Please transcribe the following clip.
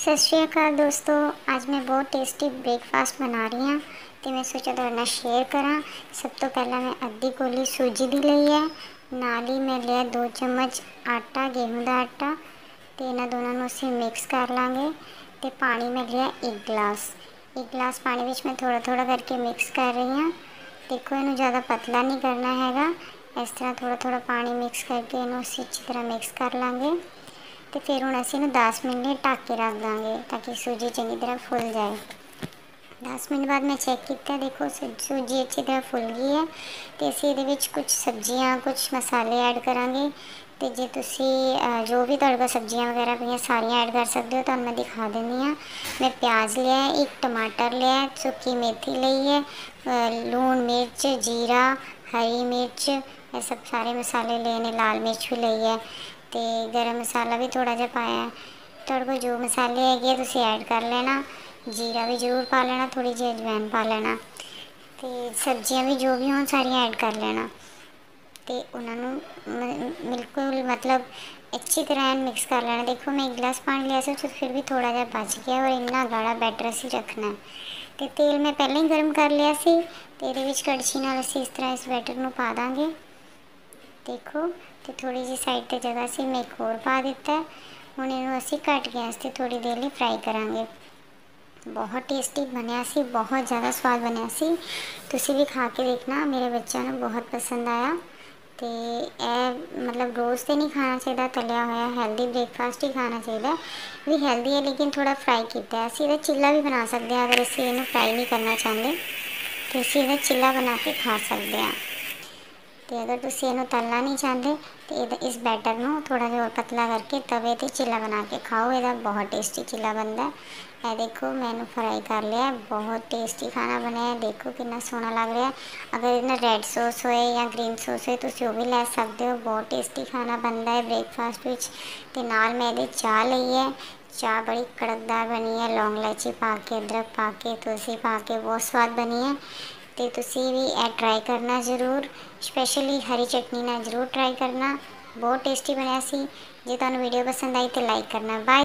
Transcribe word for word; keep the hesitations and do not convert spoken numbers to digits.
सत श्री अकाल दोस्तों, आज मैं बहुत टेस्टी ब्रेकफास्ट बना रही हाँ तो मैं सोचा तुहाडे नाल शेयर करा। सब तो पहला मैं अद्धी कोली सूजी दी लई है, नाल ही मैं लिया दो चम्मच आटा, गेहूं का आटा। तो इन्हां दोनों नूं असीं मिक्स कर लांगे। तो पानी मैं लिया एक गिलास, एक गिलास पानी विच मैं थोड़ा थोड़ा करके मिक्स कर रही हाँ। देखो, इनू ज़्यादा पतला नहीं करना हैगा, इस तरह थोड़ा थोड़ा पानी मिक्स करके इनू असीं अच्छी तरह मिक्स कर लांगे। तो फिर हुण असीं इहनूं दस मिनट लिए ढक के रख देंगे ताकि सूजी चंगी तरह फुल जाए। दस मिनट बाद मैं चेक किया, देखो सूजी अच्छी तरह फुल गई है। तो असीं इहदे विच कुछ सब्जियां, कुछ मसाले ऐड करांगे। तो जे तुसीं जो भी तुहाडे कोल सब्जियां वगैरह पईआं सारियां ऐड कर सकते हो। तुहानूं मैं दिखा दिंदी हाँ। मैं प्याज लिया है, एक टमाटर लिया है, सुक्की मेथी लई है, लूण मिर्च जीरा हरी मिर्च, ये सब सारे मसाले लिए ने, लाल मिर्च भी लई है। तो गरम मसाला भी थोड़ा जिहा पाया है। तुहाडे कोल जो मसाले हैगे तुसीं ऐड कर लेना। जीरा भी जरूर पा लेना, थोड़ी जी अजवैन पा लेना। तो सब्जियां भी जो भी होण सारियां ऐड कर लेना। तो उन्होंने बिल्कुल मतलब अच्छी तरह मिक्स कर लेना। देखो, मैं एक गिलास पानी लिया था तो फिर भी थोड़ा जिहा बच गया, और इन्ना गाढ़ा बैटर असीं रखना है। तो तेल मैं पहले ही गर्म कर लिया सी। तो इहदे विच कड़छी नाल असीं इस तरह इस बैटर नूं पा दांगे। देखो, तो थोड़ी जी साइड ते जगह से मैं एक होर पा दिता है। हुण इहनूं असीं घट गैस ते थोड़ी देर लई फ्राई करांगे। बहुत टेस्टी बनिया सी, बहुत ज़्यादा स्वाद बनिया सी। तुसीं भी खा के देखना, मेरे बच्चों नूं बहुत पसंद आया। तो यह मतलब रोज़ तो नहीं खाना चाहिए तलिया होया, हैल्दी ब्रेकफास्ट ही खाना चाहिए। भी हैल्दी है लेकिन थोड़ा फ्राई किया है। असीं इहदा चिल्ला भी बना सकते हैं, अगर असीं इहनूं फ्राई नहीं करना चाहते तो असीं इहदा चिल्ला बना के खा सकते हैं। तो अगर तुसीं इहनूं तलना नहीं चाहते तो इस बैटर नूं थोड़ा जिहा पतला करके तवे ते चिल्ला बना के खाओ, इहदा बहुत टेस्टी चिल्ला बनता है। यह देखो, मैंने फ्राई कर लिया, बहुत टेस्टी खाना बनया है। देखो कितना सोहना लग रहा है। अगर इन्हें रेड सॉस होए या ग्रीन सॉस होए तुसीं वो भी लै सकते हो। बहुत टेस्टी खाना बनता है ब्रेकफास्ट विच। ते नाल मैं इहदे चाह लई है, चाह बड़ी कड़कदार बनी है, लौंग इलायची पा के, अदरक पा के, तुलसी पा के, बहुत स्वाद बनी है। तो तुसीं भी ए ट्राई करना जरूर, स्पैशली हरी चटनी नाल जरूर ट्राई करना। बहुत टेस्टी बनया सी। जे तुहानूं वीडियो पसंद आई तो लाइक करना। बाय।